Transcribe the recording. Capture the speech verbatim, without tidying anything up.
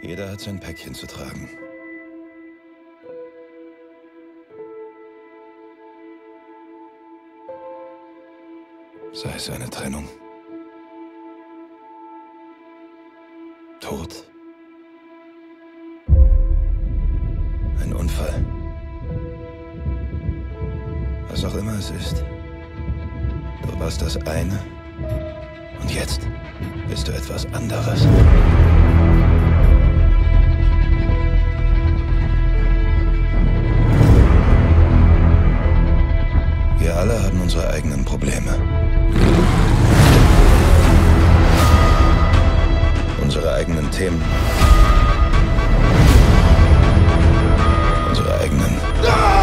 Jeder hat sein Päckchen zu tragen. Sei es eine Trennung, Tod, ein Unfall, was auch immer es ist. Du warst das eine und jetzt bist du etwas anderes. Wir alle haben unsere eigenen Probleme. Unsere eigenen Themen. Unsere eigenen